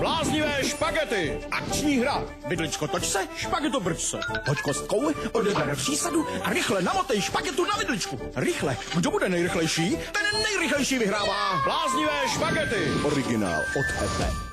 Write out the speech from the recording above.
Bláznivé špagety. Akční hra. Vidličko, toč se, špageto brč se. Hoď kostkou, odeber přísadu a rychle namotej špagetu na vidličku. Rychle. Kdo bude nejrychlejší, ten nejrychlejší vyhrává. Bláznivé špagety. Originál od Pepe.